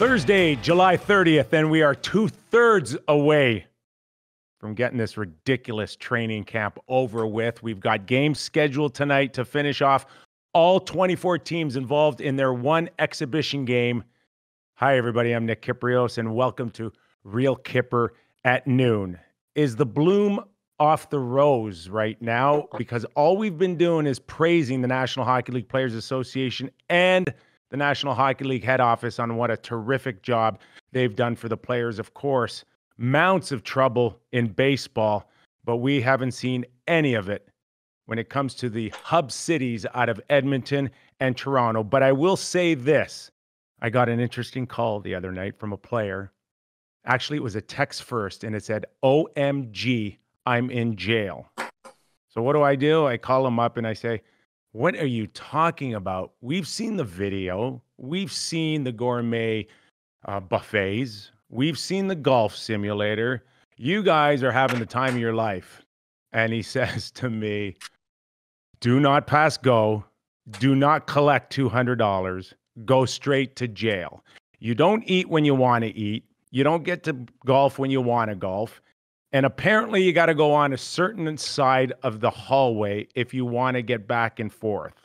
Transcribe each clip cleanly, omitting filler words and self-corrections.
Thursday, July 30th, and we are 2/3 away from getting this ridiculous training camp over with. We've got games scheduled tonight to finish off all 24 teams involved in their one exhibition game. Hi, everybody. I'm Nick Kypreos, and welcome to Real Kipper at noon. Is the bloom off the rose right now? Because all we've been doing is praising the National Hockey League Players Association and the National Hockey League head office on what a terrific job they've done for the players. Of course, mounts of trouble in baseball, but we haven't seen any of it when it comes to the hub cities out of Edmonton and Toronto. But I will say this. I got an interesting call the other night from a player. Actually, it was a text first, and it said, OMG, I'm in jail. So what do? I call him up and I say, what are you talking about? We've seen the video. We've seen the gourmet buffets. We've seen the golf simulator. You guys are having the time of your life. And he says to me, do not pass go. Do not collect $200. Go straight to jail. You don't eat when you want to eat. You don't get to golf when you want to golf. And apparently you got to go on a certain side of the hallway if you want to get back and forth.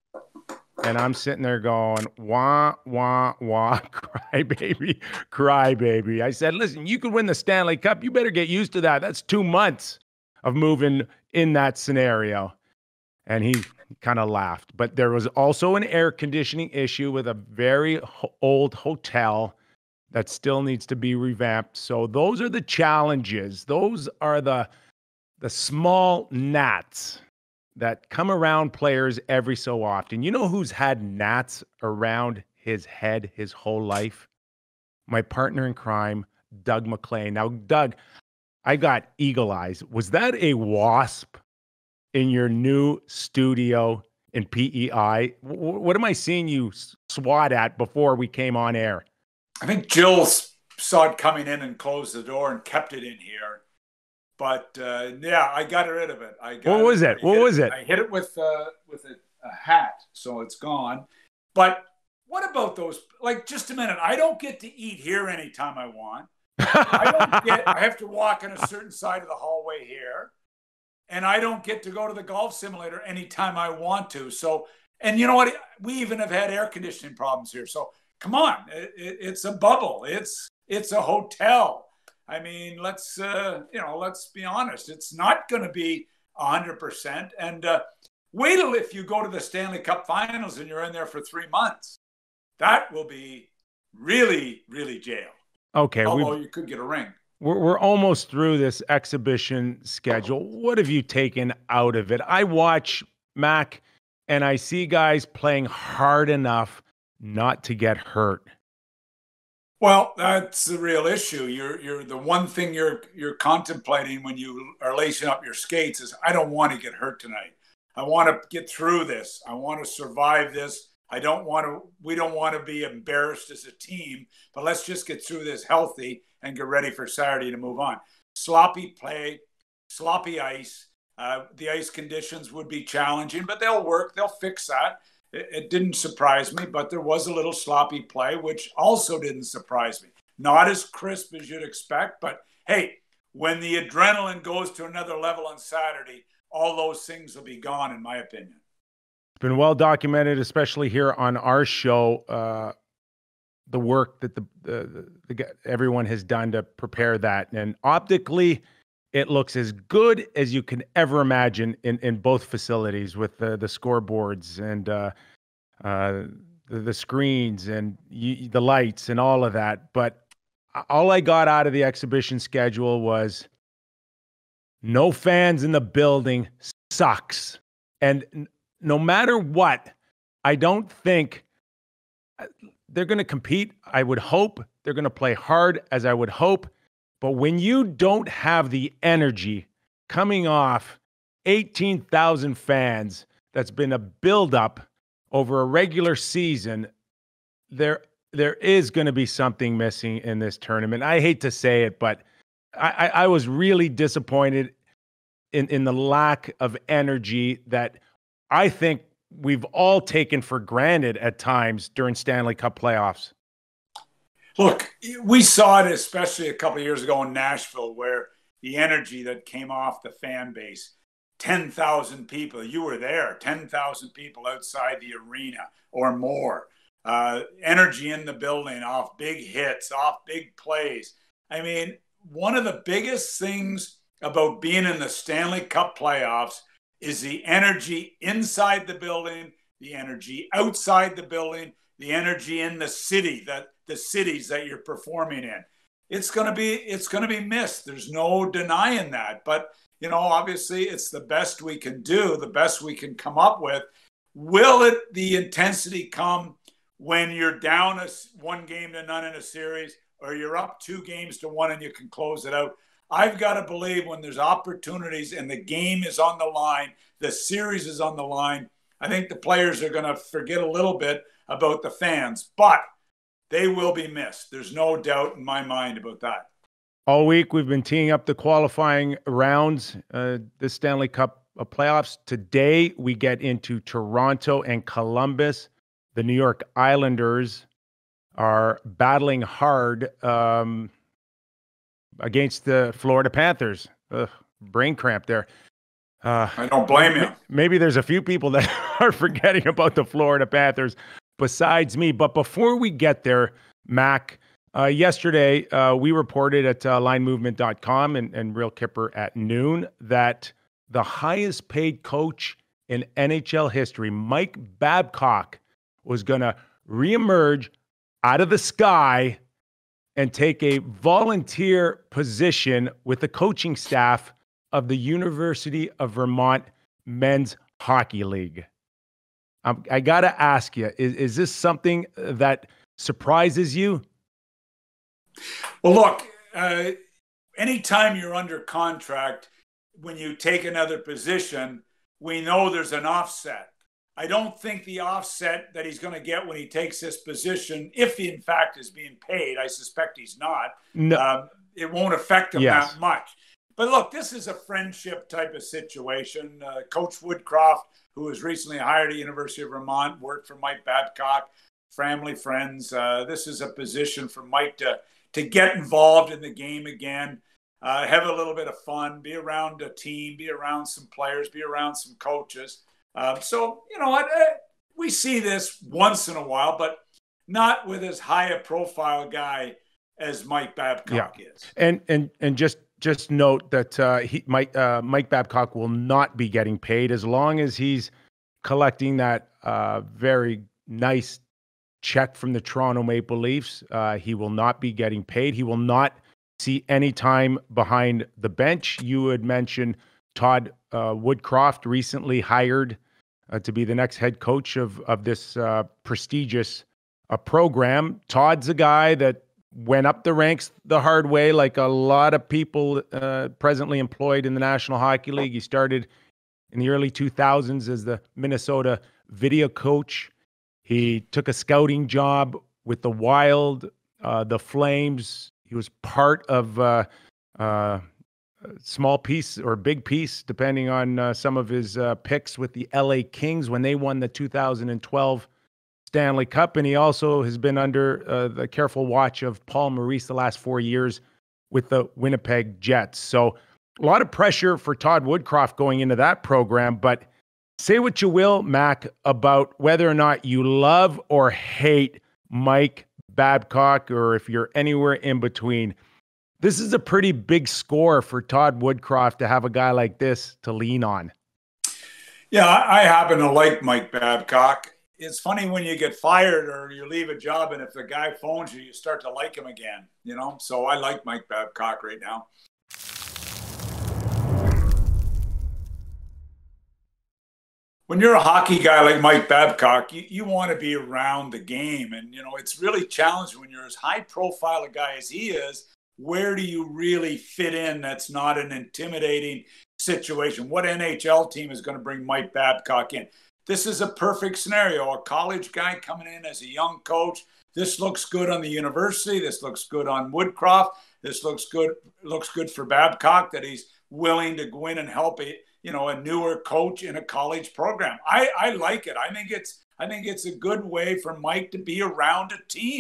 And I'm sitting there going, wah, wah, wah, cry baby, cry baby. I said, listen, you could win the Stanley Cup. You better get used to that. That's 2 months of moving in that scenario. And he kind of laughed. But there was also an air conditioning issue with a very old hotel that still needs to be revamped. So those are the challenges. Those are the small gnats that come around players every so often. You know who's had gnats around his head his whole life? My partner in crime, Doug MacLean. Now, Doug, I got eagle eyes. Was that a wasp in your new studio in PEI? What am I seeing you swat at before we came on air? I think Jill saw it coming in and closed the door and kept it in here. But yeah, I got rid of it. What was it? I hit it with a hat, so it's gone. But what about those? Like, just a minute. I don't get to eat here anytime I want. I have to walk on a certain side of the hallway here. And I don't get to go to the golf simulator anytime I want to. So, and you know what? We even have had air conditioning problems here. So, come on, it's a bubble. It's a hotel. I mean, let's be honest. It's not going to be 100%. And wait till if you go to the Stanley Cup Finals and you're in there for 3 months. That will be really, really jail. Okay. Although you could get a ring. We're almost through this exhibition schedule. What have you taken out of it? I watch Mac, and I see guys playing hard enough not to get hurt. Well, that's the real issue. You're the one thing you're contemplating when you are lacing up your skates is, I don't want to get hurt tonight. I want to get through this. I want to survive this. We don't want to be embarrassed as a team, but let's just get through this healthy and get ready for Saturday to move on. Sloppy play, sloppy ice. The ice conditions would be challenging, but they'll work. They'll fix that. It didn't surprise me, but there was a little sloppy play, which also didn't surprise me. Not as crisp as you'd expect, but hey, when the adrenaline goes to another level on Saturday, all those things will be gone, in my opinion. It's been well documented, especially here on our show, the work that everyone has done to prepare that. And optically, it looks as good as you can ever imagine in both facilities with the scoreboards and the screens and the lights and all of that. But all I got out of the exhibition schedule was no fans in the building sucks. And no matter what, I don't think they're going to compete. I would hope they're going to play hard, as I would hope. But when you don't have the energy coming off 18,000 fans, that's been a buildup over a regular season, there is going to be something missing in this tournament. I hate to say it, but I was really disappointed in the lack of energy that I think we've all taken for granted at times during Stanley Cup playoffs. Look, we saw it especially a couple of years ago in Nashville, where the energy that came off the fan base, 10,000 people, you were there, 10,000 people outside the arena or more. Energy in the building off big hits, off big plays. I mean, one of the biggest things about being in the Stanley Cup playoffs is the energy inside the building, the energy outside the building, the energy in the city, that the cities that you're performing in. It's going to be missed. There's no denying that. But, you know, obviously it's the best we can do, the best we can come up with. Will the intensity come when you're down 1-0 in a series, or you're up 2-1 and you can close it out? I've got to believe when there's opportunities and the game is on the line, the series is on the line, I think the players are going to forget a little bit about the fans, but they will be missed. There's no doubt in my mind about that. All week we've been teeing up the qualifying rounds, the Stanley Cup playoffs. Today we get into Toronto and Columbus. The New York Islanders are battling hard against the Florida Panthers. Brain cramp there. I don't blame you. Maybe there's a few people that are forgetting about the Florida Panthers besides me. But before we get there, Mac, yesterday we reported at linemovement.com and Real Kipper at noon that the highest paid coach in NHL history, Mike Babcock, was going to reemerge out of the sky and take a volunteer position with the coaching staff of the University of Vermont Men's Hockey League. I got to ask you, is this something that surprises you? Well, look, anytime you're under contract, when you take another position, we know there's an offset. I don't think the offset that he's going to get when he takes this position, if he in fact is being paid, I suspect he's not, no. It won't affect him that much. But look, this is a friendship type of situation. Coach Woodcroft, who was recently hired at University of Vermont, worked for Mike Babcock, family, friends. This is a position for Mike to get involved in the game again, have a little bit of fun, be around a team, be around some players, be around some coaches. So, you know what, we see this once in a while, but not with as high a profile guy as Mike Babcock is. And just note that Mike Babcock will not be getting paid as long as he's collecting that very nice check from the Toronto Maple Leafs. He will not be getting paid. He will not see any time behind the bench. You had mentioned Todd Woodcroft, recently hired to be the next head coach of this prestigious program. Todd's a guy that went up the ranks the hard way, like a lot of people presently employed in the National Hockey League. He started in the early 2000s as the Minnesota video coach. He took a scouting job with the Wild, the Flames. He was part of small piece or big piece, depending on some of his picks with the LA Kings when they won the 2012 Stanley Cup. And he also has been under the careful watch of Paul Maurice the last 4 years with the Winnipeg Jets. So a lot of pressure for Todd Woodcroft going into that program. But say what you will, Mac, about whether or not you love or hate Mike Babcock, or if you're anywhere in between. This is a pretty big score for Todd Woodcroft to have a guy like this to lean on. Yeah, I happen to like Mike Babcock. It's funny when you get fired or you leave a job, and if the guy phones you, you start to like him again, you know? So I like Mike Babcock right now. When you're a hockey guy like Mike Babcock, you want to be around the game. And, you know, it's really challenging when you're as high profile a guy as he is. Where do you really fit in that's not an intimidating situation? What NHL team is going to bring Mike Babcock in? This is a perfect scenario. A college guy coming in as a young coach. This looks good on the university. This looks good on Woodcroft. This looks good for Babcock, that he's willing to go in and help a newer coach in a college program. I like it. I think it's a good way for Mike to be around a team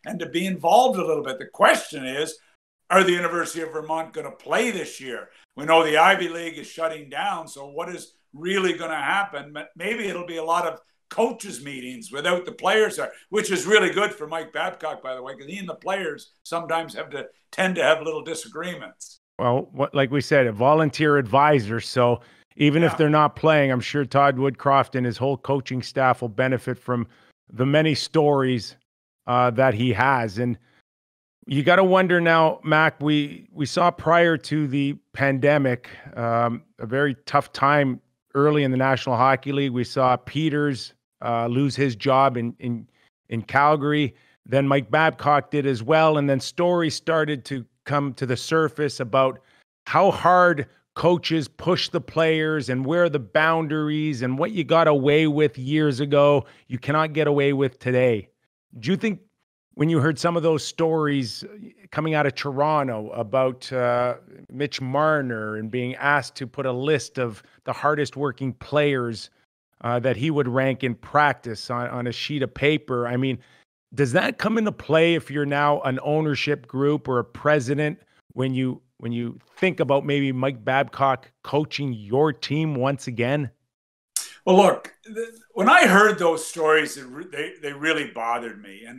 and to be involved a little bit. The question is, are the University of Vermont going to play this year? We know the Ivy League is shutting down, so what is really going to happen? Maybe it'll be a lot of coaches meetings without the players there, which is really good for Mike Babcock, by the way, because he and the players sometimes tend to have little disagreements. Well, like we said, a volunteer advisor. So even if they're not playing, I'm sure Todd Woodcroft and his whole coaching staff will benefit from the many stories that he has. And you got to wonder now, Mac, we saw prior to the pandemic a very tough time early in the National Hockey League. We saw Peters lose his job in Calgary. Then Mike Babcock did as well. And then stories started to come to the surface about how hard coaches push the players and where the boundaries and what you got away with years ago, you cannot get away with today. Do you think when you heard some of those stories coming out of Toronto about Mitch Marner and being asked to put a list of the hardest working players that he would rank in practice on a sheet of paper, I mean, does that come into play if you're now an ownership group or a president when you think about maybe Mike Babcock coaching your team once again? Well, look, when I heard those stories, they really bothered me, and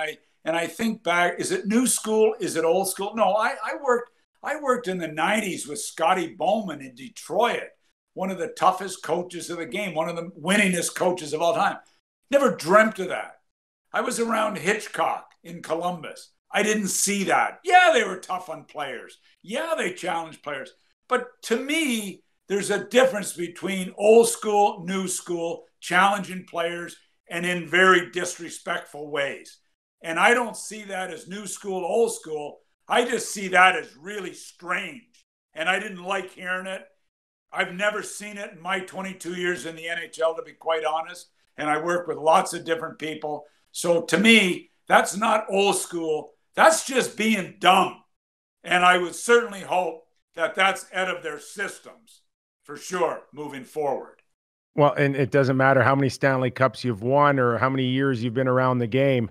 I think back: is it new school? Is it old school? No, I worked in the '90s with Scotty Bowman in Detroit, one of the toughest coaches of the game, one of the winningest coaches of all time. Never dreamt of that. I was around Hitchcock in Columbus. I didn't see that. Yeah, they were tough on players. Yeah, they challenged players. But to me, there's a difference between old school, new school, challenging players, and in very disrespectful ways. And I don't see that as new school, old school. I just see that as really strange. And I didn't like hearing it. I've never seen it in my 22 years in the NHL, to be quite honest. And I work with lots of different people. So to me, that's not old school. That's just being dumb. And I would certainly hope that that's out of their systems for sure moving forward. Well, and it doesn't matter how many Stanley Cups you've won or how many years you've been around the game.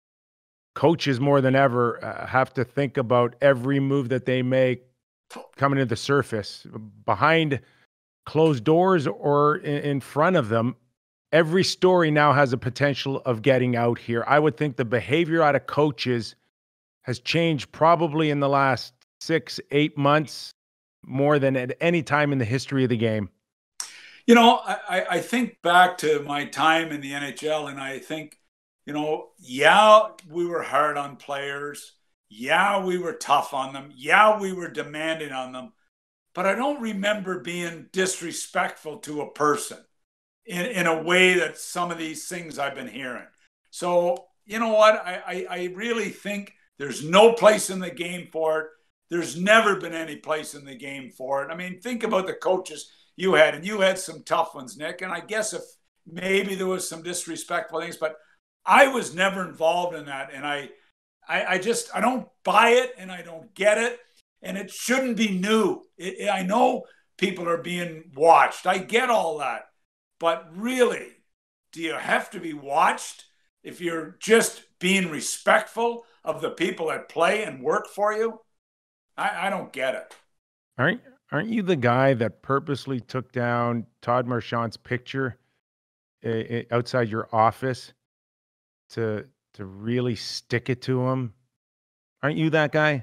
Coaches more than ever have to think about every move that they make coming to the surface, behind closed doors or in front of them. Every story now has a potential of getting out here. I would think the behavior out of coaches has changed probably in the last 6-8 months more than at any time in the history of the game. You know, I think back to my time in the NHL, and I think, you know, yeah, we were hard on players. Yeah, we were tough on them. Yeah, we were demanding on them. But I don't remember being disrespectful to a person in a way that some of these things I've been hearing. So, you know what? I really think there's no place in the game for it. There's never been any place in the game for it. I mean, think about the coaches you had, and you had some tough ones, Nick. And I guess if maybe there was some disrespectful things, but I was never involved in that. And I don't buy it, and I don't get it. And it shouldn't be new. I know people are being watched. I get all that. But really, do you have to be watched if you're just being respectful of the people that play and work for you? I don't get it. Aren't you the guy that purposely took down Todd Marchand's picture outside your office to really stick it to him? Aren't you that guy?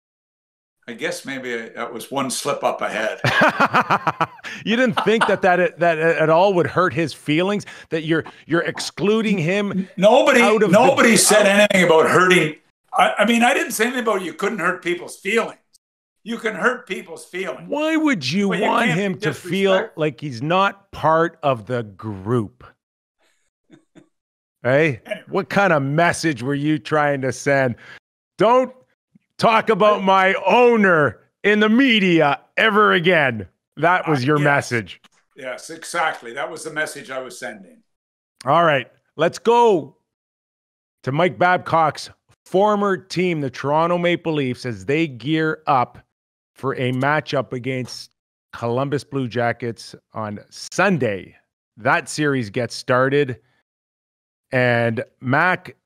I guess maybe that was one slip up ahead. You didn't think that at all would hurt his feelings, that you're excluding him? Nobody said anything about hurting. I mean, I didn't say anything about you couldn't hurt people's feelings. You can hurt people's feelings. Why would you want him to feel like he's not part of the group? Hey, anyway. What kind of message were you trying to send? Don't talk about my owner in the media ever again. That was your message. Yes, exactly. That was the message I was sending. All right, let's go to Mike Babcock's former team, the Toronto Maple Leafs, as they gear up for a matchup against Columbus Blue Jackets on Sunday. That series gets started. And Mac,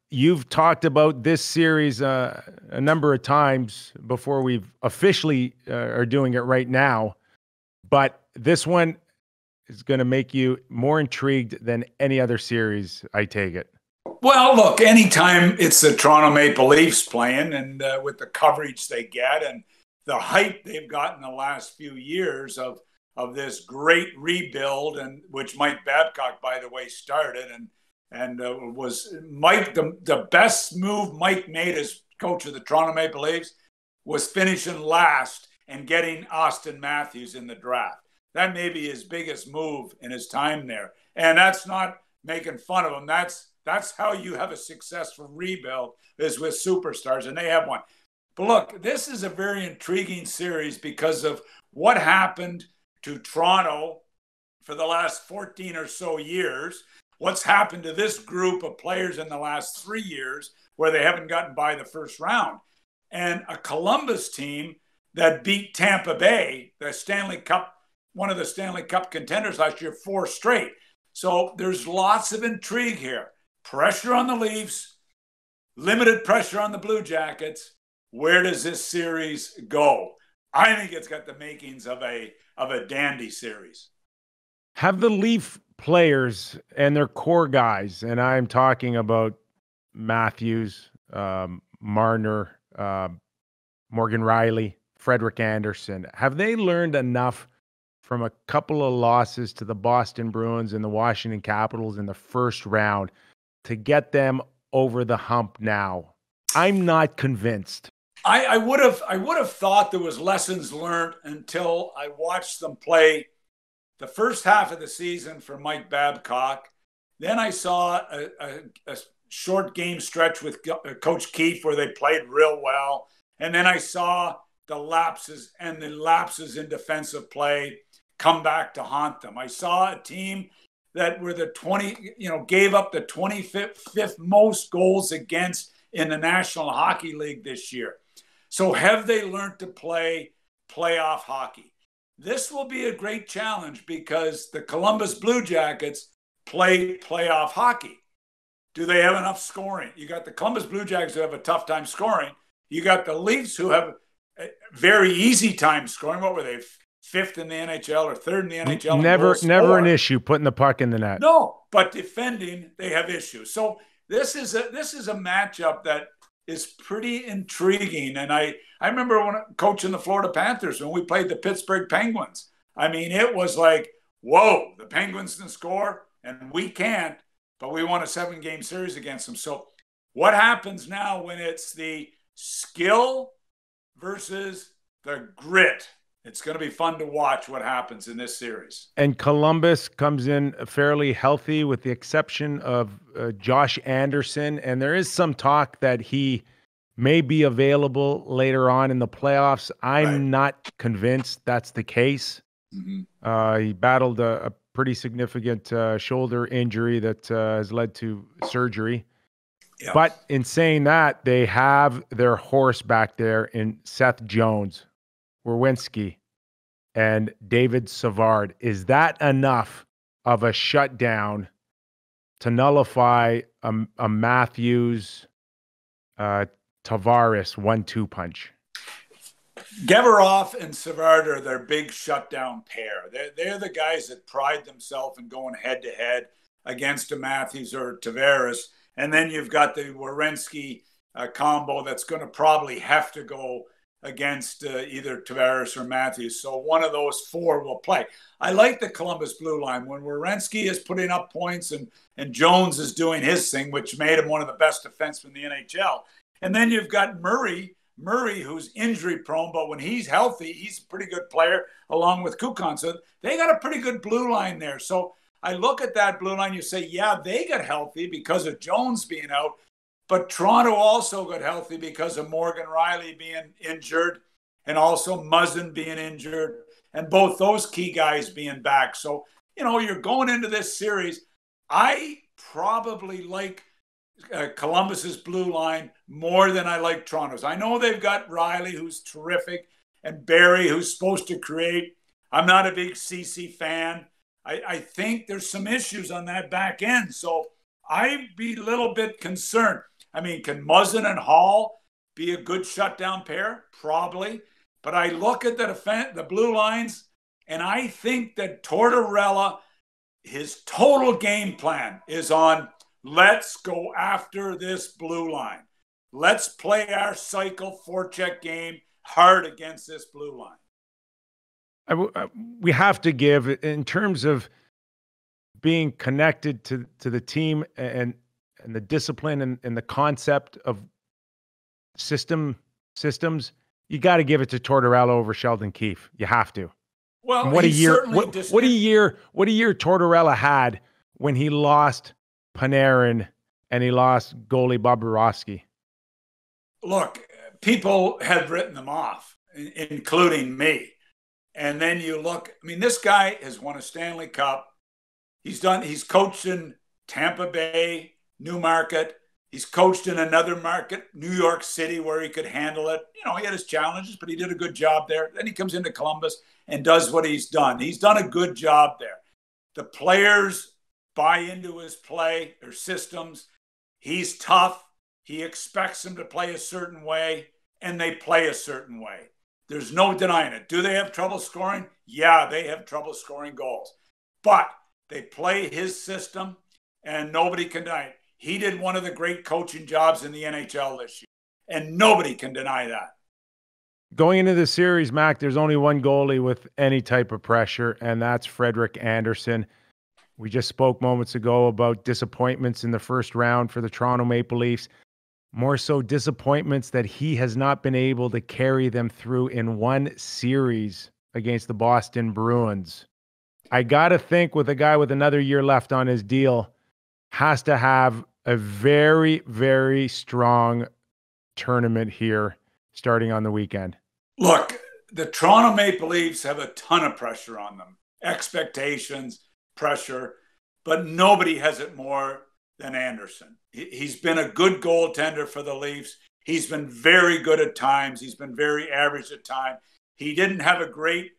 you've talked about this series a number of times before we've officially are doing it right now, but this one is going to make you more intrigued than any other series, I take it. Well, look, anytime it's the Toronto Maple Leafs playing, and with the coverage they get and the hype they've got in the last few years of this great rebuild, and which Mike Babcock, by the way, started, and was Mike the best move Mike made as coach of the Toronto Maple Leafs was finishing last and getting Austin Matthews in the draft. That may be his biggest move in his time there, and that's not making fun of him. That's how you have a successful rebuild, is with superstars, and they have one. But look, this is a very intriguing series because of what happened to Toronto for the last 14 or so years, what's happened to this group of players in the last 3 years where they haven't gotten by the first round, and a Columbus team that beat Tampa Bay, the Stanley Cup, one of the Stanley Cup contenders last year, 4 straight. So there's lots of intrigue here. Pressure on the Leafs, limited pressure on the Blue Jackets. Where does this series go? I think it's got the makings of a dandy series. Have the Leaf players and their core guys, and I'm talking about Matthews, Marner, Morgan Riley, Frederik Andersen, have they learned enough from a couple of losses to the Boston Bruins and the Washington Capitals in the first round to get them over the hump now? I'm not convinced. I would have thought there was lessons learned until I watched them play the first half of the season for Mike Babcock. Then I saw a short game stretch with Coach Keefe where they played real well. And then I saw the lapses in defensive play come back to haunt them. I saw a team that were gave up the 25th most goals against in the National Hockey League this year. So have they learned to play playoff hockey? This will be a great challenge because the Columbus Blue Jackets play playoff hockey. Do they have enough scoring? You got the Columbus Blue Jackets who have a tough time scoring. You got the Leafs who have a very easy time scoring. What were they? 5th in the NHL or 3rd in the NHL? Never an issue putting the puck in the net. No, but defending, they have issues. So this is a matchup that is pretty intriguing. And I remember when coaching the Florida Panthers when we played the Pittsburgh Penguins. I mean, it was like, whoa, the Penguins can score and we can't, but we won a 7-game series against them. So what happens now when it's the skill versus the grit? It's going to be fun to watch what happens in this series. And Columbus comes in fairly healthy with the exception of Josh Anderson. And there is some talk that he may be available later on in the playoffs. I'm not convinced that's the case. Mm-hmm. He battled a pretty significant shoulder injury that has led to surgery. Yep. But in saying that, they have their horse back there in Seth Jones, Werenski, and David Savard. Is that enough of a shutdown to nullify a Matthews Tavares 1-2 punch? Geverov and Savard are their big shutdown pair. They're the guys that pride themselves in going head-to-head against a Matthews or Tavares. And then you've got the Werenski combo that's going to probably have to go against either Tavares or Matthews. So one of those 4 will play. I like the Columbus blue line. When Werenski is putting up points and Jones is doing his thing, which made him one of the best defensemen in the NHL. And then you've got Murray, who's injury prone, but when he's healthy, he's a pretty good player along with Kukan. So they got a pretty good blue line there. So I look at that blue line, you say, yeah, they got healthy because of Jones being out. But Toronto also got healthy because of Morgan Riley being injured and also Muzzin being injured and both those key guys being back. So, you're going into this series. I probably like Columbus's blue line more than I like Toronto's. I know they've got Riley, who's terrific, and Barry, who's supposed to create. I'm not a big CC fan. I think there's some issues on that back end. So I'd be a little bit concerned. I mean, can Muzzin and Hall be a good shutdown pair? Probably. But I look at the blue lines, and I think that Tortorella, his total game plan is on, let's go after this blue line. Let's play our cycle forecheck game hard against this blue line. We have to give, in terms of being connected to the team and the discipline and the concept of systems, you got to give it to Tortorella over Sheldon Keefe. You have to. Well, and what a year Tortorella had when he lost Panarin and he lost goalie Bobrovsky. Look, people have written them off, including me. And then you look, I mean, this guy has won a Stanley Cup. He's coached in Tampa Bay, Newmarket. He's coached in another market, New York City, where he could handle it. You know, he had his challenges, but he did a good job there. Then he comes into Columbus and does what he's done. He's done a good job there. The players buy into his play, their systems. He's tough. He expects them to play a certain way, and they play a certain way. There's no denying it. Do they have trouble scoring? Yeah, they have trouble scoring goals. But they play his system, and nobody can deny it. He did one of the great coaching jobs in the NHL this year, and nobody can deny that. Going into the series, Mac, there's only one goalie with any type of pressure, and that's Frederik Andersen. We just spoke moments ago about disappointments in the first round for the Toronto Maple Leafs. More so disappointments that he has not been able to carry them through in one series against the Boston Bruins. I got to think, with a guy with another year left on his deal, has to have a very, very strong tournament here starting on the weekend. Look, the Toronto Maple Leafs have a ton of pressure on them. Expectations, pressure, but nobody has it more than Andersen. He's been a good goaltender for the Leafs. He's been very good at times. He's been very average at times. He didn't have a great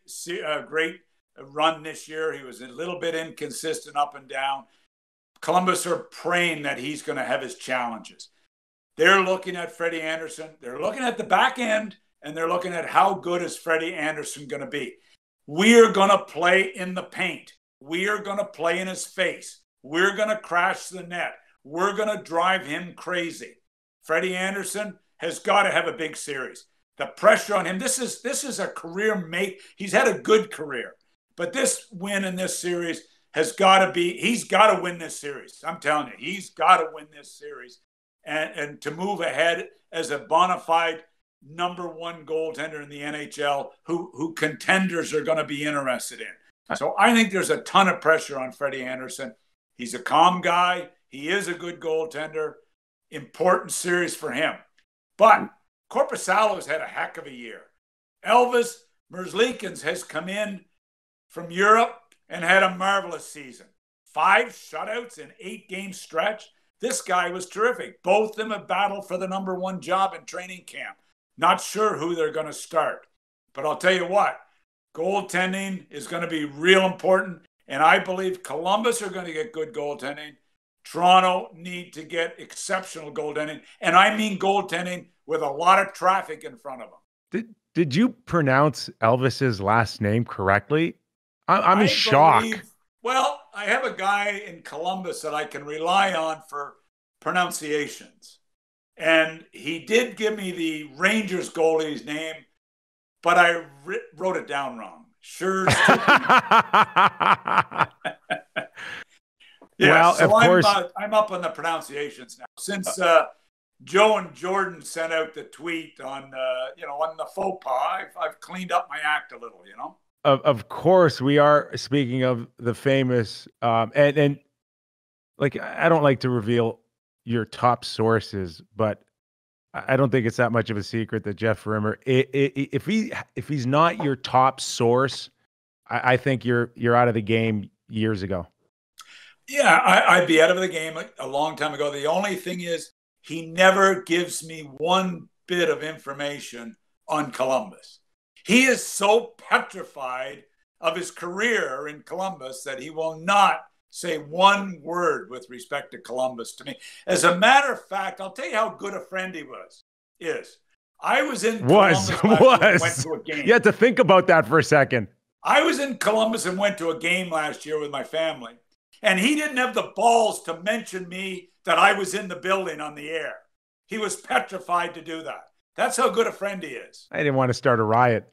run this year. He was a little bit inconsistent up and down. Columbus are praying that he's going to have his challenges. They're looking at Freddie Andersen. They're looking at the back end, and they're looking at how good is Freddie Andersen going to be. We are going to play in the paint. We are going to play in his face. We're going to crash the net. We're going to drive him crazy. Freddie Andersen has got to have a big series. The pressure on him, this is a career mate. He's had a good career. But this win in this series has got to be, he's got to win this series. I'm telling you, he's got to win this series. And to move ahead as a bona fide number one goaltender in the NHL who contenders are going to be interested in. So I think there's a ton of pressure on Freddie Andersen. He's a calm guy. He is a good goaltender. Important series for him. But Korpisalo's had a heck of a year. Elvis Merzlikins has come in from Europe and had a marvelous season. 5 shutouts in 8-game stretch. This guy was terrific. Both of them have battled for the number one job in training camp. Not sure who they're going to start. But I'll tell you what, goaltending is going to be real important. And I believe Columbus are going to get good goaltending. Toronto need to get exceptional goaltending. And I mean goaltending with a lot of traffic in front of them. Did you pronounce Elvis's last name correctly? I'm in shock. Well, I have a guy in Columbus that I can rely on for pronunciations. And he did give me the Rangers goalie's name, but I wrote it down wrong. Sure. Yeah, well, so of course. I'm up on the pronunciations now. Since Joe and Jordan sent out the tweet on the faux pas, I've cleaned up my act a little, Of course, we are speaking of the famous, and like, I don't like to reveal your top sources, but I don't think it's that much of a secret that Jeff Rimmer, if he's not your top source, I think you're out of the game years ago. Yeah, I'd be out of the game a long time ago. The only thing is, he never gives me one bit of information on Columbus. He is so petrified of his career in Columbus that he will not say one word with respect to Columbus to me. As a matter of fact, I'll tell you how good a friend he is. I was in Columbus last year and went to a game. You had to think about that for a second. I was in Columbus and went to a game last year with my family, and he didn't have the balls to mention me that I was in the building on the air. He was petrified to do that. That's how good a friend he is. I didn't want to start a riot.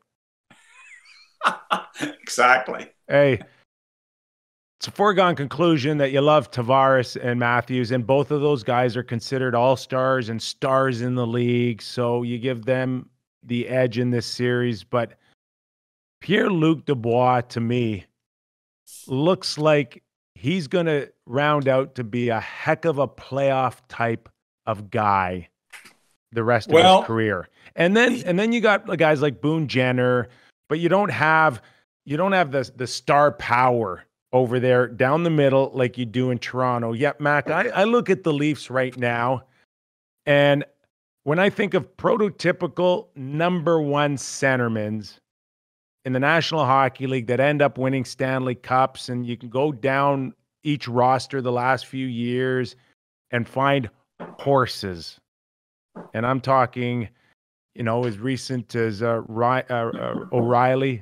Exactly. Hey, it's a foregone conclusion that you love Tavares and Matthews, and both of those guys are considered all-stars and stars in the league, so you give them the edge in this series. But Pierre-Luc Dubois, to me, looks like he's going to round out to be a heck of a playoff type of guy the rest of his career. And then you got guys like Boone Jenner, but you don't have the star power over there down the middle like you do in Toronto. Yep, Mac, I look at the Leafs right now, and when I think of prototypical number one centermans in the National Hockey League that end up winning Stanley Cups, and you can go down each roster the last few years and find horses. And I'm talking, as recent as Ryan O'Reilly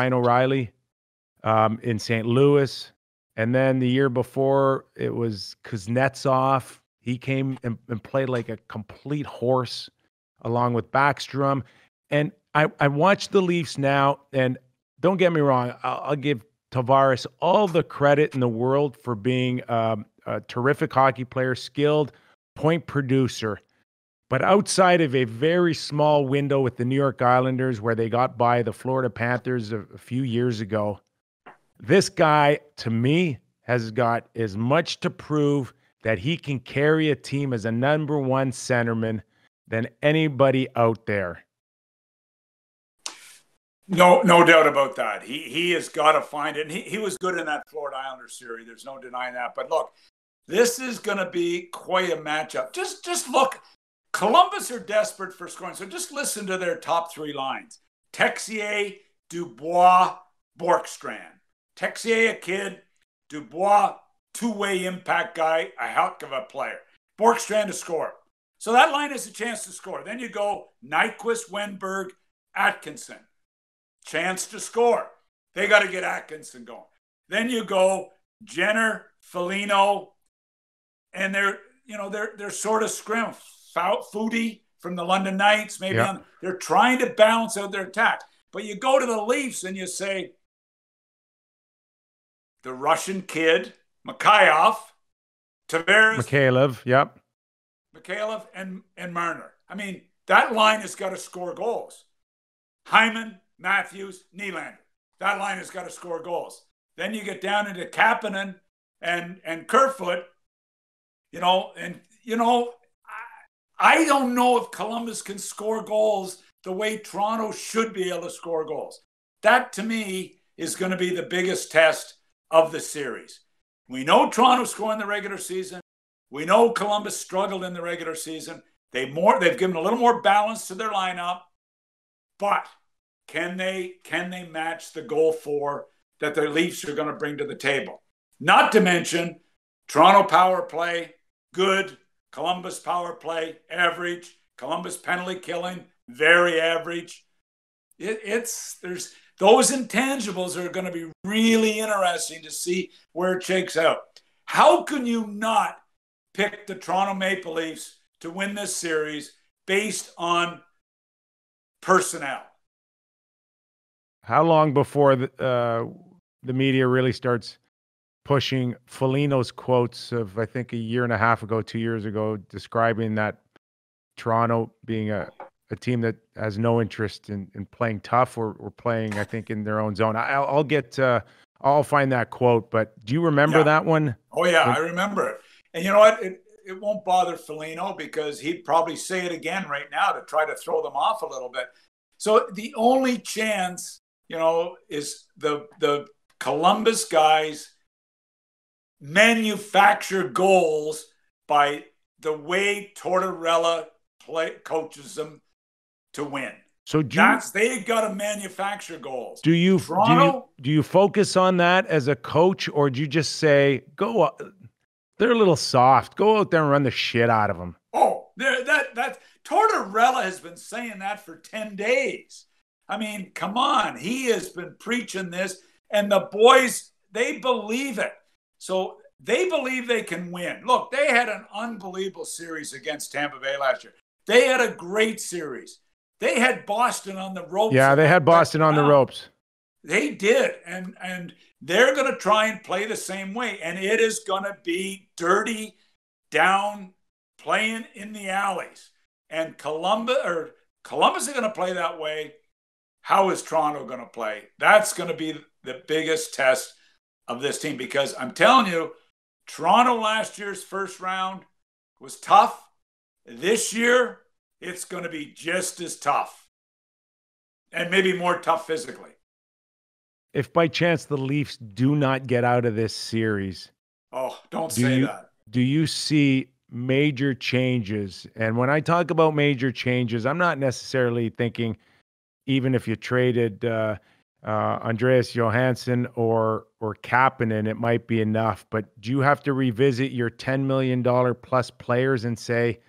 in St. Louis. And then the year before, it was Kuznetsov. He came and played like a complete horse along with Backstrom. And I watch the Leafs now, and don't get me wrong, I'll give Tavares all the credit in the world for being a terrific hockey player, skilled point producer. But outside of a very small window with the New York Islanders where they got by the Florida Panthers a few years ago, this guy, to me, has got as much to prove that he can carry a team as a number one centerman than anybody out there. No doubt about that. He has got to find it. And he was good in that Florida Islanders series. There's no denying that. But look, this is going to be quite a matchup. Just look. Columbus are desperate for scoring. So just listen to their top three lines. Texier, Dubois, Borkstrand. Texier, a kid. Dubois, two-way impact guy, a heck of a player. Borkstrand to score. So that line has a chance to score. Then you go Nyquist, Wenberg, Atkinson. Chance to score. They got to get Atkinson going. Then you go Jenner, Foligno, and they're sort of scrim. Foudy from the London Knights, maybe they're trying to balance out their attack. But you go to the Leafs and you say, the Russian kid, Mikheyev, Tavares, Mikheyev and Marner. I mean, that line has got to score goals. Hyman, Matthews, Nylander. That line has got to score goals. Then you get down into Kapanen and Kerfoot, I don't know if Columbus can score goals the way Toronto should be able to score goals. That, to me, is going to be the biggest test of the series. We know Toronto scored in the regular season. We know Columbus struggled in the regular season. They've given a little more balance to their lineup, but can they match the goal for that the Leafs are going to bring to the table? Not to mention Toronto power play, good. Columbus power play, average. Columbus penalty killing, very average. There's those intangibles are going to be really interesting to see where it shakes out. How can you not pick the Toronto Maple Leafs to win this series based on personnel? How long before the media really starts pushing Foligno's quotes of, I think, a year and a half ago, 2 years ago, describing that Toronto being a team that has no interest in playing tough or playing, I think, in their own zone. I'll find that quote, but do you remember that one? Oh, yeah, I remember it. And you know what? It won't bother Foligno because he'd probably say it again right now to try to throw them off a little bit. So the only chance, is the Columbus guys manufacture goals by the way Tortorella coaches them to win. So they got to manufacture goals. Do you Toronto? Do you focus on that as a coach, or do you just say, go? They're a little soft. Go out there and run the shit out of them. Oh, that Tortorella has been saying that for 10 days. I mean, come on. He has been preaching this, and the boys, they believe it. So they believe they can win. Look, they had an unbelievable series against Tampa Bay last year. They had a great series. They had Boston on the ropes. Yeah, they had Boston on the ropes. They did. And they're going to try and play the same way. And it is going to be dirty, down, playing in the alleys. And Columbus is going to play that way. How is Toronto going to play? That's going to be the biggest test of this team, because I'm telling you, Toronto last year's first round was tough. This year, it's going to be just as tough, and maybe more tough physically. If by chance the Leafs do not get out of this series, don't say that. Do you see major changes? And when I talk about major changes, I'm not necessarily thinking even if you traded Andreas Johansson or Kapanen, it might be enough. But do you have to revisit your $10 million plus players and say,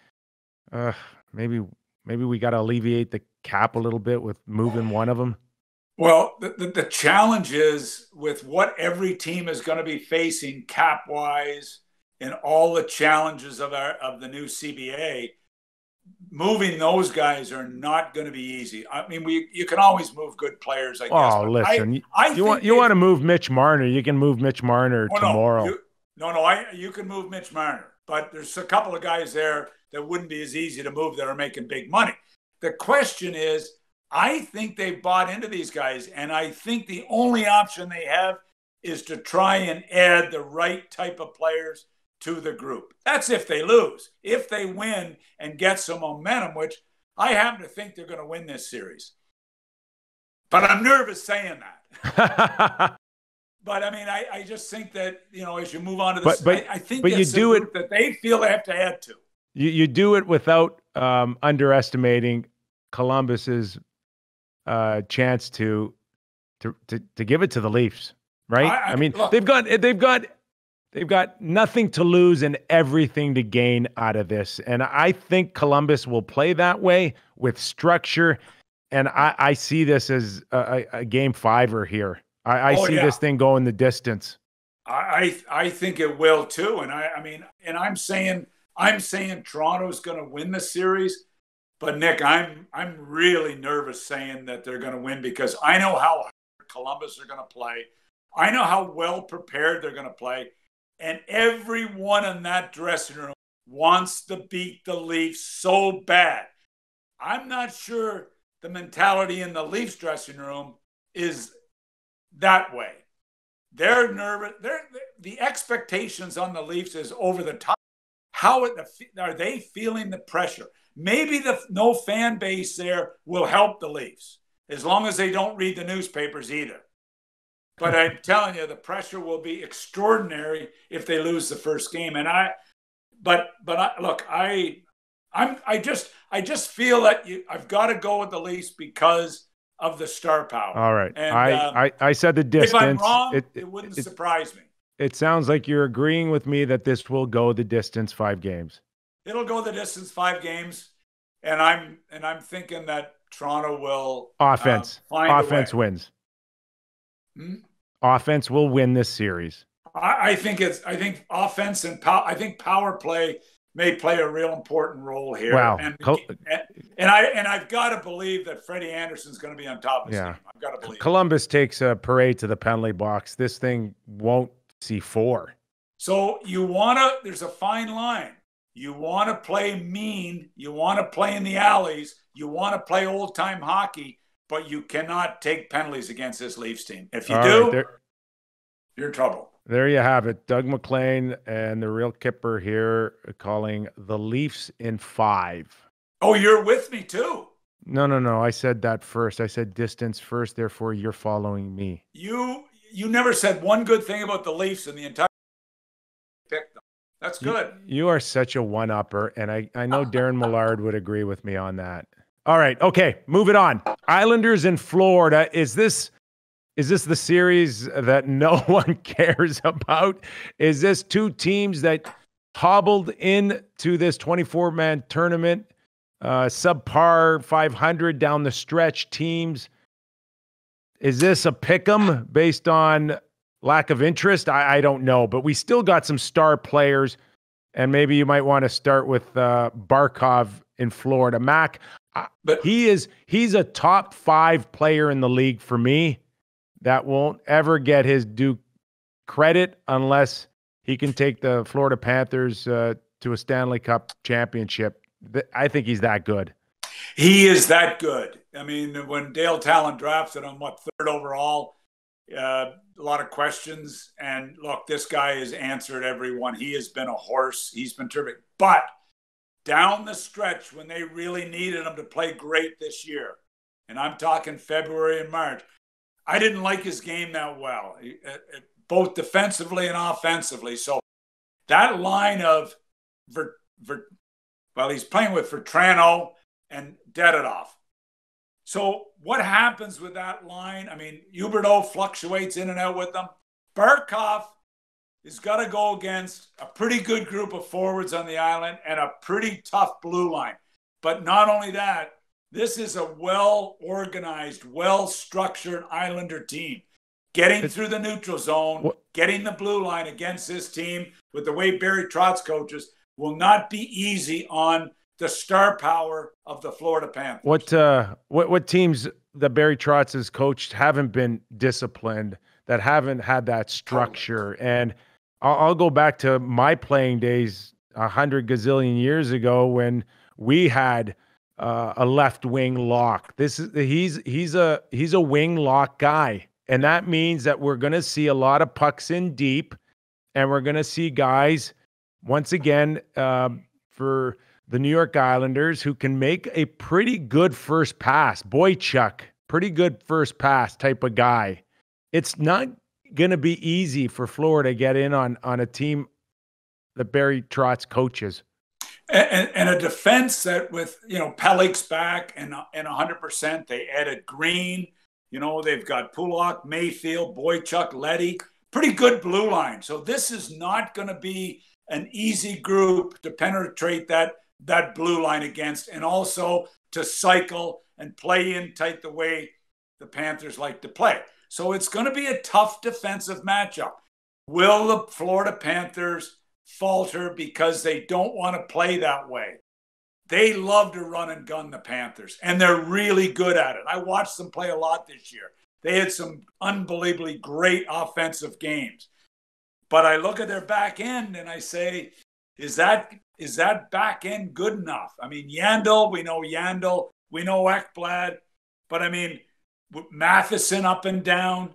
maybe we got to alleviate the cap a little bit with moving one of them? Well, the challenge is with what every team is going to be facing cap-wise and all the challenges of the new CBA, moving those guys are not going to be easy. I mean, you can always move good players, I guess. Oh, listen, you want to move Mitch Marner, you can move Mitch Marner tomorrow. You can move Mitch Marner, but there's a couple of guys there that wouldn't be as easy to move that are making big money. The question is, I think they've bought into these guys, and I think the only option they have is to try and add the right type of players to the group. That's if they lose. If they win and get some momentum, which I happen to think they're going to win this series. But I'm nervous saying that. But I mean, I just think that, as you move on to this, I think you do it that they feel they have to add to. You do it without underestimating Columbus's chance to give it to the Leafs, right? I mean, look, they've got nothing to lose and everything to gain out of this, and I think Columbus will play that way with structure. And I see this as a game fiver here. I see this thing going the distance. I think it will too, and I'm saying Toronto's going to win the series. But Nick, I'm really nervous saying that they're going to win, because I know how hard Columbus are going to play. I know how well prepared they're going to play. And everyone in that dressing room wants to beat the Leafs so bad. I'm not sure the mentality in the Leafs dressing room is that way. They're nervous. The expectations on the Leafs is over the top. How are they feeling the pressure? Maybe no fan base there will help the Leafs, as long as they don't read the newspapers either. But I'm telling you, the pressure will be extraordinary if they lose the first game. And I just feel that I've got to go with the Leafs because of the star power. All right. And I said the distance. If I'm wrong, it wouldn't surprise me. It sounds like you're agreeing with me that this will go the distance 5 games. It'll go the distance 5 games, and I'm thinking that Toronto will offense wins. Offense will win this series. I think offense and I think power play may play a real important role here. Wow. And I've got to believe that Freddie Anderson's going to be on top of this game. I've got to believe. Columbus takes a parade to the penalty box. This thing won't see 4. So there's a fine line. You want to play mean. You want to play in the alleys. You want to play old-time hockey, but you cannot take penalties against this Leafs team. If you you're in trouble. There you have it. Doug MacLean and the real Kipper here calling the Leafs in 5. Oh, you're with me too. No. I said that first. I said distance first. Therefore, you're following me. You never said one good thing about the Leafs in the entire pick them. That's good. You are such a one-upper, and I know Darren Millard would agree with me on that. All right. Okay. Move it on. Islanders in Florida. Is this the series that no one cares about? Is this two teams that hobbled into this 24-man tournament, subpar 500 down the stretch teams? Is this a pick'em based on lack of interest? I don't know, but we still got some star players, and maybe you might want to start with Barkov in Florida. Mac, but he's a top 5 player in the league for me that won't ever get his due credit unless he can take the Florida Panthers to a Stanley Cup championship. I think he's that good. He is that good. I mean, when Dale Talon drafted him, 3rd overall, a lot of questions. And look, this guy has answered everyone. He has been a horse. He's been terrific. But down the stretch, when they really needed him to play great this year, and I'm talking February and March, I didn't like his game that well, both defensively and offensively. So that line of, he's playing with Vetrano and Dededov. So what happens with that line? I mean, Huberdeau fluctuates in and out with them. Barkov has got to go against a pretty good group of forwards on the island and a pretty tough blue line. But not only that, this is a well-organized, well-structured Islander team. Getting through the neutral zone, getting the blue line against this team with the way Barry Trotz coaches will not be easy on the star power of the Florida Panthers. What teams that Barry Trotz has coached haven't been disciplined, that haven't had that structure? Totally. And I'll go back to my playing days 100 gazillion years ago when we had a left wing lock. He's a wing lock guy, and that means that we're going to see a lot of pucks in deep, and we're going to see guys once again for the New York Islanders who can make a pretty good first pass. Boychuk, pretty good first pass type of guy. It's not going to be easy for Florida to get in on a team that Barry Trotz coaches. And a defense that with, Pelik's back and 100%, they added Green, they've got Pulak, Mayfield, Boychuk, Leddy, pretty good blue line. So this is not going to be an easy group to penetrate that blue line against, and also to cycle and play in tight the way the Panthers like to play. So it's going to be a tough defensive matchup. Will the Florida Panthers falter because they don't want to play that way? They love to run and gun, the Panthers, and they're really good at it. I watched them play a lot this year. They had some unbelievably great offensive games. But I look at their back end and I say, is that back end good enough? I mean, Yandel, we know Ekblad, but I mean, Matheson up and down.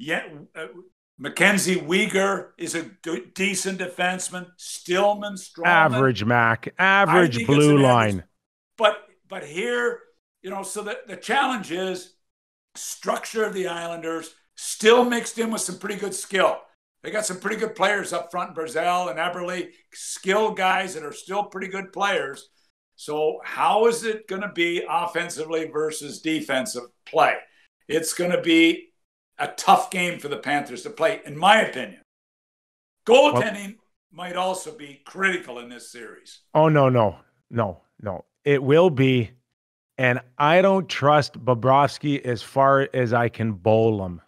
Mackenzie Weegar is a decent defenseman. Stillman, Stroman. Average, Mac. Average blue line. But here, so the challenge is structure of the Islanders still mixed in with some pretty good skill. They got some pretty good players up front, Barzal and Eberle, skilled guys that are still pretty good players. So how is it going to be offensively versus defensive play? It's going to be a tough game for the Panthers to play, in my opinion. Goaltending might also be critical in this series. Oh, no. It will be, and I don't trust Bobrovsky as far as I can bowl him.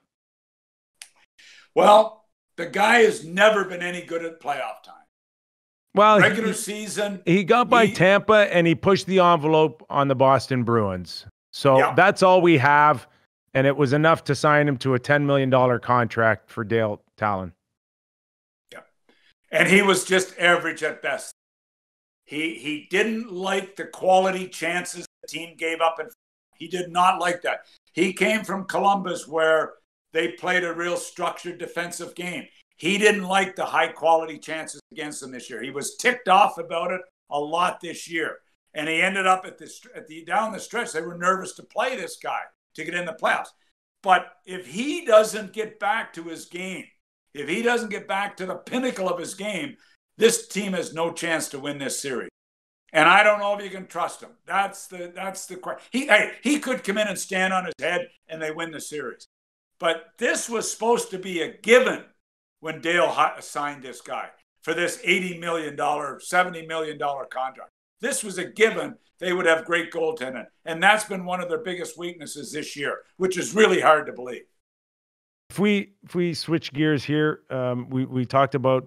Well, the guy has never been any good at playoff time. Well, regular season. He got by Tampa, and he pushed the envelope on the Boston Bruins. So that's all we have. And it was enough to sign him to a $10 million contract for Dale Talon. Yeah. And he was just average at best. He didn't like the quality chances the team gave up. And he did not like that. He came from Columbus, where they played a real structured defensive game. He didn't like the high-quality chances against them this year. He was ticked off about it a lot this year. And he ended up down the stretch, they were nervous to play this guy to get in the playoffs. But if he doesn't get back to his game, if he doesn't get back to the pinnacle of his game, this team has no chance to win this series. And I don't know if you can trust him. That's the question. He could come in and stand on his head and they win the series. But this was supposed to be a given when Dale signed this guy for this $80 million, $70 million contract. This was a given. They would have great goaltending. And that's been one of their biggest weaknesses this year, which is really hard to believe. If we switch gears here, we talked about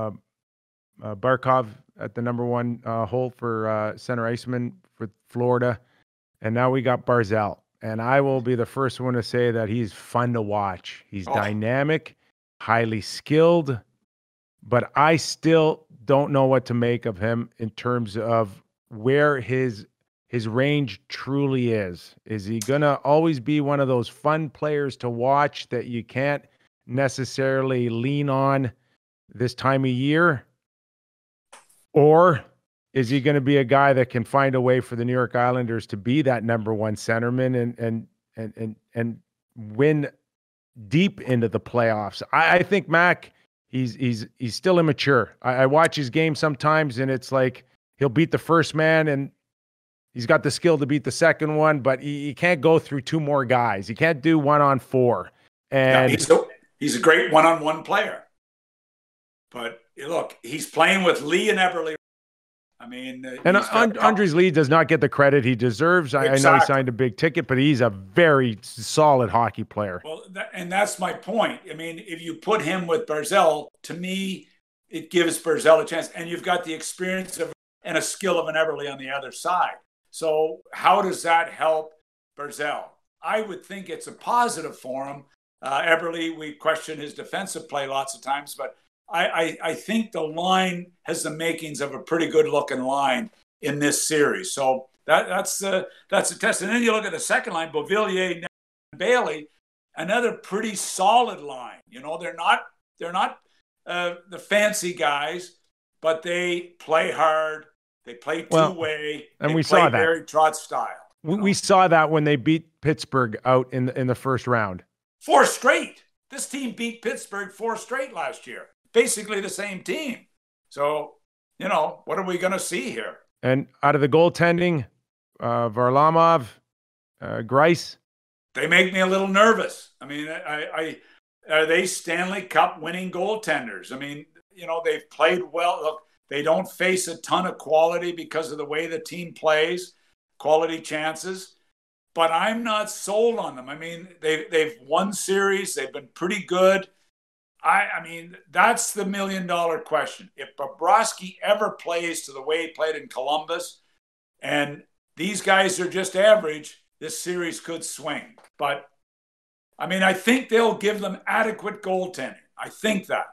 Barkov at the number one hole for center iceman for Florida. And now we got Barzal. And I will be the first one to say that he's fun to watch. He's dynamic, highly skilled, but I still don't know what to make of him in terms of where his range truly is. Is he going to always be one of those fun players to watch that you can't necessarily lean on this time of year? Or is he going to be a guy that can find a way for the New York Islanders to be that number one centerman and win deep into the playoffs? I think Mac, he's still immature. I watch his game sometimes, and it's like he'll beat the first man, and he's got the skill to beat the second one, but he can't go through two more guys. He can't do 1-on-4. And he's a great one-on-one player. But look, he's playing with Lee and Eberle. I mean, and Andres Lee does not get the credit he deserves. Exactly. I know he signed a big ticket, but he's a very solid hockey player. Well, and that's my point. I mean, if you put him with Barzal, to me, it gives Barzal a chance. And you've got the experience of and a skill of an Eberle on the other side. So how does that help Barzal? I would think it's a positive for him. Eberle, we question his defensive play lots of times, but I think the line has the makings of a pretty good looking line in this series. So that's a test. And then you look at the second line, Beauvillier, and Bailey, another pretty solid line. You know, they're not the fancy guys, but they play hard. They play two-way. And we saw that. Barry Trotz style. We saw that when they beat Pittsburgh out in the first round. 4 straight. This team beat Pittsburgh 4 straight last year. Basically the same team. So, you know, what are we going to see here? And out of the goaltending, Varlamov, Greiss. They make me a little nervous. I mean, are they Stanley Cup winning goaltenders? I mean, you know, they've played well. Look, they don't face a ton of quality because of the way the team plays, quality chances. But I'm not sold on them. I mean, they've won series. They've been pretty good. I mean, that's the $1 million question. If Bobrovsky ever plays to the way he played in Columbus, and these guys are just average, this series could swing. But, I mean, I think they'll give them adequate goaltending. I think that.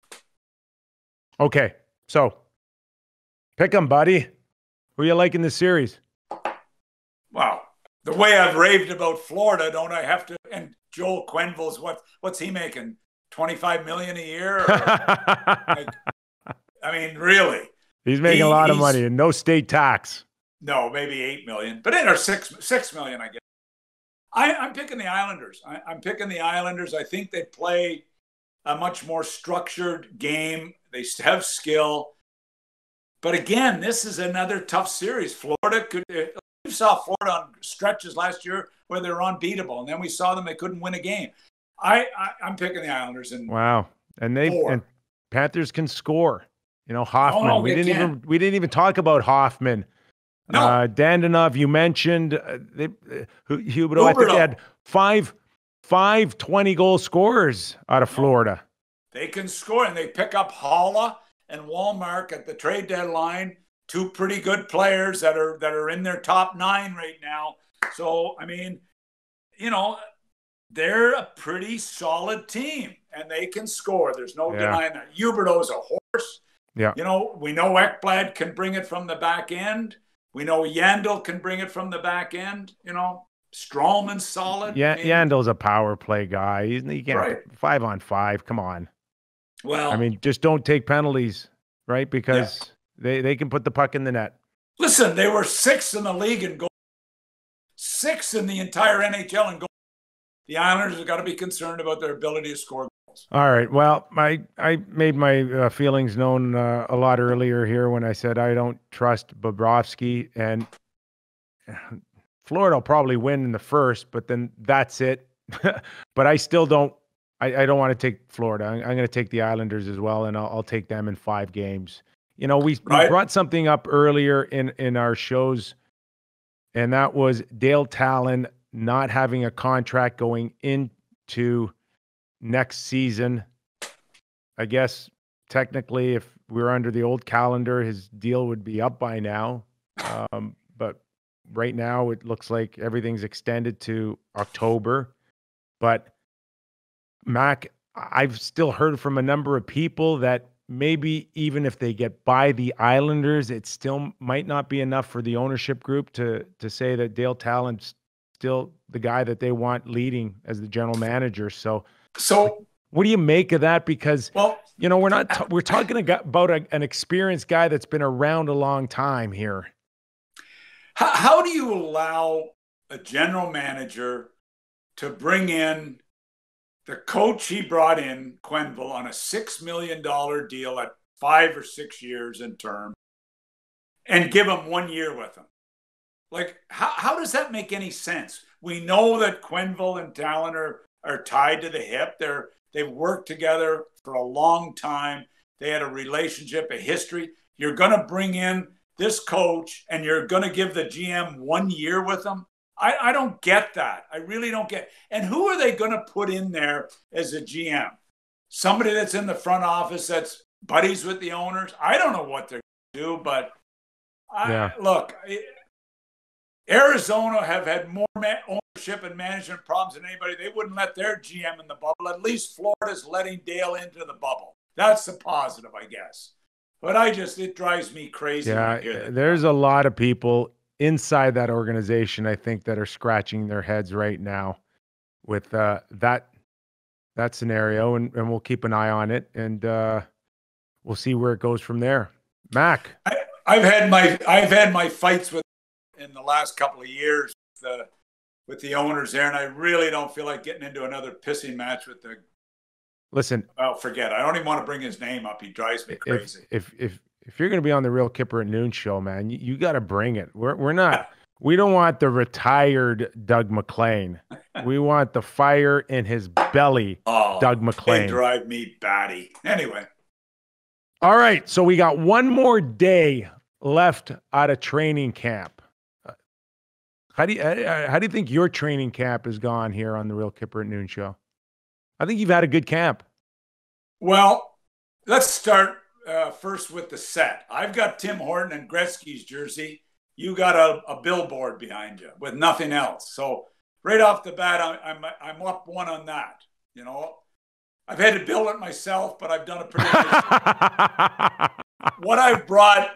Okay, so pick them, buddy. Who you like in the series? Wow. The way I've raved about Florida, don't I have to? And Joel Quenneville's, what's he making? $25 million a year? I mean, really. He's making a lot of money and no state tax. No, maybe $8 million, but in our $6 million, I guess. I'm picking the Islanders. I'm picking the Islanders. I think they play a much more structured game. They have skill. But again, this is another tough series. Florida could. We saw Florida on stretches last year where they were unbeatable, and then we saw them; they couldn't win a game. I'm picking the Islanders. And wow, and Panthers can score. You know, Hoffman. No, we didn't even talk about Hoffman. No. Dandanov, you mentioned Huberdeau. I think they had five 20-goal scorers out of Florida. They can score, and they pick up Haula and Wallmark at the trade deadline. 2 pretty good players that are in their top 9 right now. So, I mean, you know, they're a pretty solid team, and they can score. There's no denying that. Huberdeau's a horse. Yeah. You know, we know Ekblad can bring it from the back end. We know Yandel can bring it from the back end. You know, Strawman's solid. Yeah, Yandel's a power play guy. He can't 5-on-5. Come on. Well, I mean, just don't take penalties, right? Because they can put the puck in the net. Listen, they were 6th in the league in goal. 6th in the entire NHL in goal. The Islanders have got to be concerned about their ability to score goals. Capitals. All right. Well, I made my feelings known a lot earlier here when I said I don't trust Bobrovsky, and Florida will probably win in the first, but then that's it. But I still don't. I don't want to take Florida. I'm going to take the Islanders as well, and I'll take them in 5 games. You know, we brought something up earlier in our shows, and that was Dale Talon not having a contract going into next season. I guess technically, if we were under the old calendar, his deal would be up by now. But right now, it looks like everything's extended to October. But Mac, I've still heard from a number of people that maybe even if they get by the Islanders, it still might not be enough for the ownership group to say that Dale Talon's still the guy that they want leading as the general manager. So what do you make of that? Because, you know, we're talking about an experienced guy that's been around a long time here. How do you allow a general manager to bring in the coach he brought in, Quenneville, on a $6 million deal at 5 or 6 years in term and give him 1 year with him? Like, how does that make any sense? We know that Quenneville and Talon are tied to the hip. They've worked together for a long time. They had a relationship, a history. You're going to bring in this coach and you're going to give the GM 1 year with them? I don't get that. I really don't get. And who are they going to put in there as a GM? Somebody that's in the front office that's buddies with the owners? I don't know what they're going to do, but look, Arizona have had more ownership and management problems than anybody. They wouldn't let their GM in the bubble. At least Florida's letting Dale into the bubble. That's the positive, I guess. But it drives me crazy. Yeah, there's a lot of people inside that organization, I think, that are scratching their heads right now with that scenario, and we'll keep an eye on it, and we'll see where it goes from there. Mac, I've had my fights with in the last couple of years with the owners there, and I really don't feel like getting into another pissing match with the. Listen, well, forget it. I don't even want to bring his name up. He drives me crazy. If you're going to be on the Real Kipper at Noon show, man, you got to bring it. We're not. We don't want the retired Doug MacLean. We want the fire in his belly, Doug MacLean. They drive me batty. Anyway. All right, so we got one more day left out of training camp. How do you think your training camp has gone here on the Real Kipper at Noon show? I think you've had a good camp. Well, let's start first with the set. I've got Tim Horton and Gretzky's jersey. You got a billboard behind you with nothing else. So right off the bat, I'm up one on that. You know, I've had to build it myself, but I've done a pretty good job. What I've brought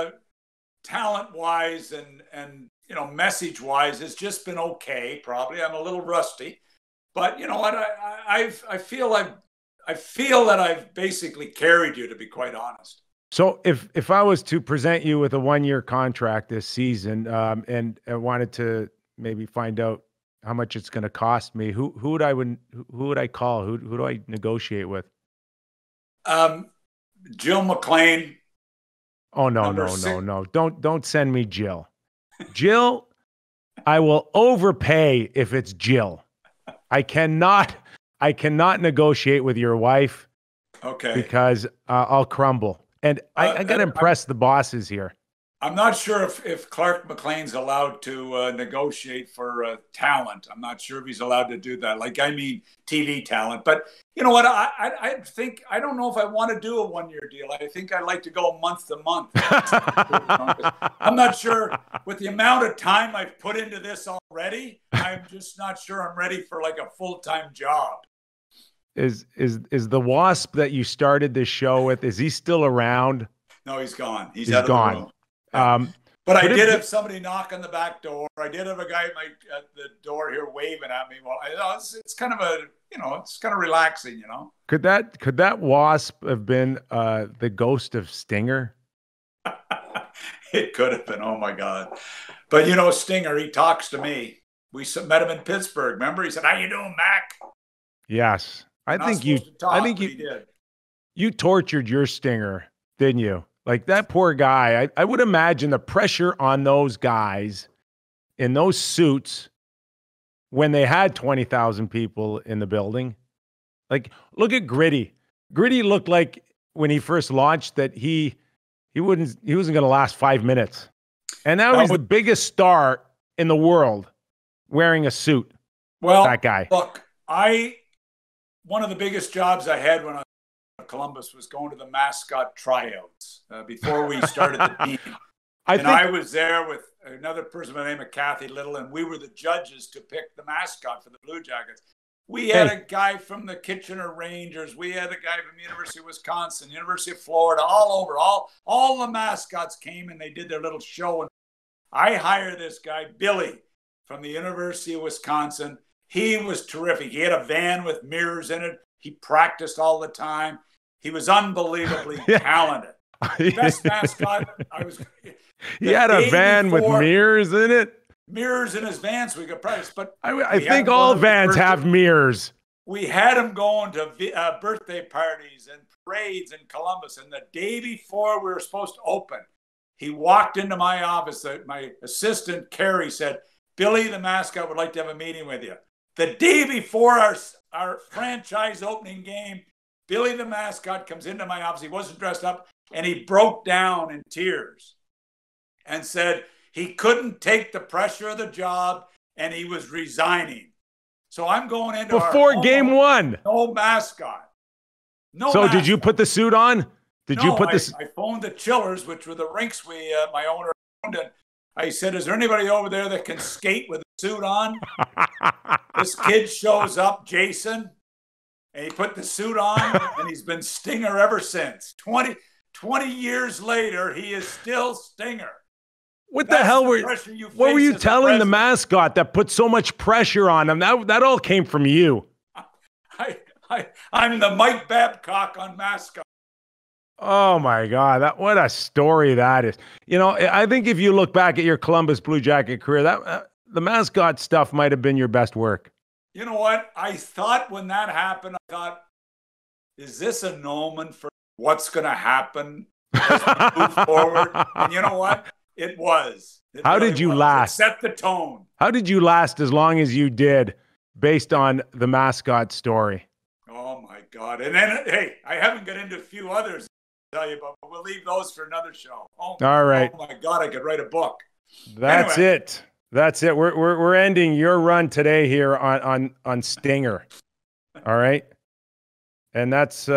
talent-wise and you know, message-wise has just been okay. Probably I'm a little rusty. But you know what? I feel that I've basically carried you, to be quite honest. So if I was to present you with a 1-year contract this season, and I wanted to maybe find out how much it's going to cost me, who would I call? Who do I negotiate with? Jill McLean. Oh no. Don't send me Jill. Jill, I will overpay if it's Jill. I cannot negotiate with your wife. Okay. Because I'll crumble. And I got to impress the bosses here. I'm not sure if Clark McLean's allowed to negotiate for talent. I'm not sure if he's allowed to do that. Like, I mean, TV talent. But you know what? I think, I don't know if I want to do a 1-year deal. I think I'd like to go month to month. I'm not sure with the amount of time I've put into this already. I'm just not sure I'm ready for like a full-time job. Is the Wasp that you started this show with, is he still around? No, he's gone. He's out of gone. the room. But I did have somebody knock on the back door. I did have a guy at the door here waving at me. Well, it's kind of it's kind of relaxing, you know. Could that Wasp have been the ghost of Stinger? It could have been. Oh my God! But you know, Stinger, he talks to me. We met him in Pittsburgh. Remember, he said, "How you doing, Mac?" Yes. I Not think you, supposed to talk, I think but he you, did. you tortured your stinger, didn't you? Like that poor guy. I would imagine the pressure on those guys in those suits when they had 20,000 people in the building. Like, look at Gritty. Gritty looked like when he first launched that he wasn't going to last 5 minutes. And now he's the biggest star in the world wearing a suit. Well, that guy. Look, one of the biggest jobs I had when I was in Columbus was going to the mascot tryouts before we started the team. I was there with another person by the name of Kathy Little, and we were the judges to pick the mascot for the Blue Jackets. We had a guy from the Kitchener Rangers. We had a guy from the University of Wisconsin, University of Florida, all over. All the mascots came and they did their little show. And I hired this guy, Billy, from the University of Wisconsin. He was terrific. He had a van with mirrors in it. He practiced all the time. He was unbelievably talented. Best mascot. He had a van with mirrors in it. Mirrors in his van so we could practice. But I think all vans have mirrors. We had him going to birthday parties and parades in Columbus. And the day before we were supposed to open, he walked into my office. My assistant, Carrie, said, Billy, the mascot, would like to have a meeting with you. The day before our franchise opening game, Billy, the mascot, comes into my office. He wasn't dressed up, and he broke down in tears and said he couldn't take the pressure of the job, and he was resigning. So I'm going into before game one. No mascot. No. So mascot. Did you put the suit on? I phoned the Chillers, which were the rinks my owner owned, and I said, is there anybody over there that can skate with a suit on? This kid shows up, Jason, and he put the suit on, and he's been Stinger ever since. 20 years later, he is still Stinger. What the hell what were you telling the mascot that put so much pressure on him? That all came from you. I'm the Mike Babcock on mascot. Oh my God! What a story that is. You know, I think if you look back at your Columbus Blue Jacket career, the mascot stuff might have been your best work. You know what? I thought when that happened, I thought, is this an omen for what's going to happen as we move forward? And you know what? It was. How did you last? It set the tone. How did you last as long as you did based on the mascot story? Oh my God. And then, hey, I haven't got into a few others to tell you about, but we'll leave those for another show. All right. Oh my God, I could write a book. That's it. That's it. We're ending your run today here on Stinger. All right. And that's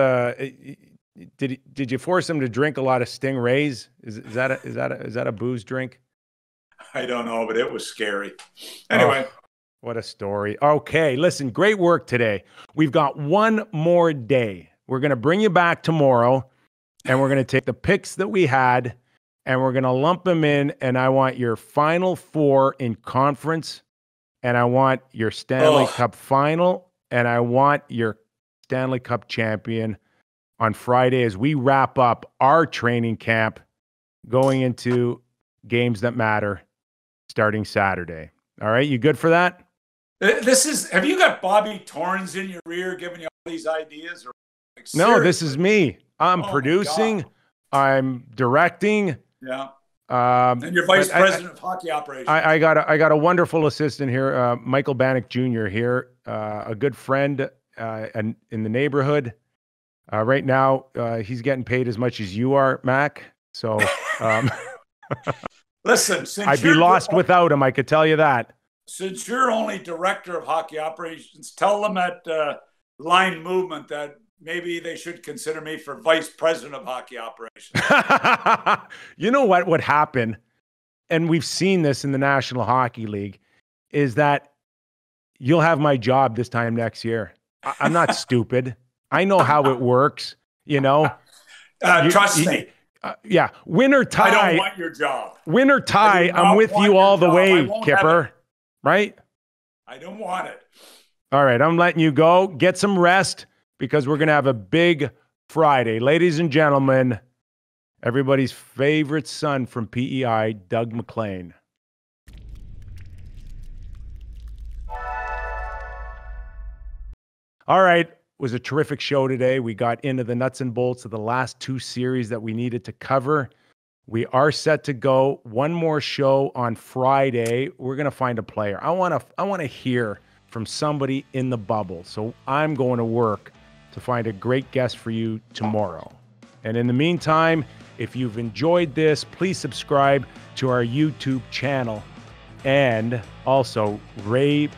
did you force him to drink a lot of Stingrays? Is that a booze drink? I don't know, but it was scary. Anyway. Oh, what a story. Okay, listen, great work today. We've got one more day. We're going to bring you back tomorrow, and we're going to take the picks that we had, and we're going to lump them in, and I want your Final Four in conference, and I want your Stanley Cup final, and I want your Stanley Cup champion on Friday as we wrap up our training camp going into games that matter starting Saturday. All right, you good for that? Have you got Bobby Torrens in your ear giving you all these ideas? No, this is me. I'm producing. I'm directing. Yeah. And you're vice president of hockey operations. I got a wonderful assistant here, Michael Bannock Jr. here, a good friend in the neighborhood. Right now, he's getting paid as much as you are, Mac. So listen, I'd be lost without him. I could tell you that. Since you're only director of hockey operations, tell them at Line Movement that maybe they should consider me for vice president of hockey operations. You know what would happen, and we've seen this in the National Hockey League, is that you'll have my job this time next year. I'm not stupid. I know how it works, you know. Trust me. Yeah, win or tie. I don't want your job. Win or tie, I'm with you all the way, Kipper. Right? I don't want it. All right, I'm letting you go. Get some rest because we're going to have a big Friday. Ladies and gentlemen, everybody's favorite son from PEI, Doug MacLean. All right, was a terrific show today. We got into the nuts and bolts of the last 2 series that we needed to cover. We are set to go. One more show on Friday. We're going to find a player. I want to hear from somebody in the bubble. So I'm going to work to find a great guest for you tomorrow. And in the meantime, if you've enjoyed this, please subscribe to our YouTube channel and also ratings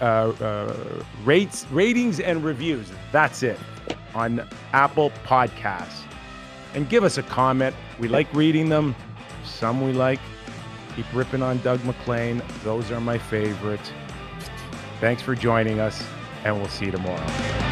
and reviews. That's it on Apple Podcasts. And give us a comment. We like reading them. Some we like. Keep ripping on Doug MacLean. Those are my favorite. Thanks for joining us, and we'll see you tomorrow.